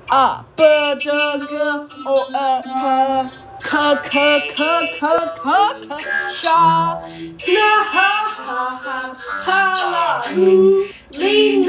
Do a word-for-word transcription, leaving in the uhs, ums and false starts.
啊不这个哦呃可可可可可可可沙那哈哈哈哈啦噜哩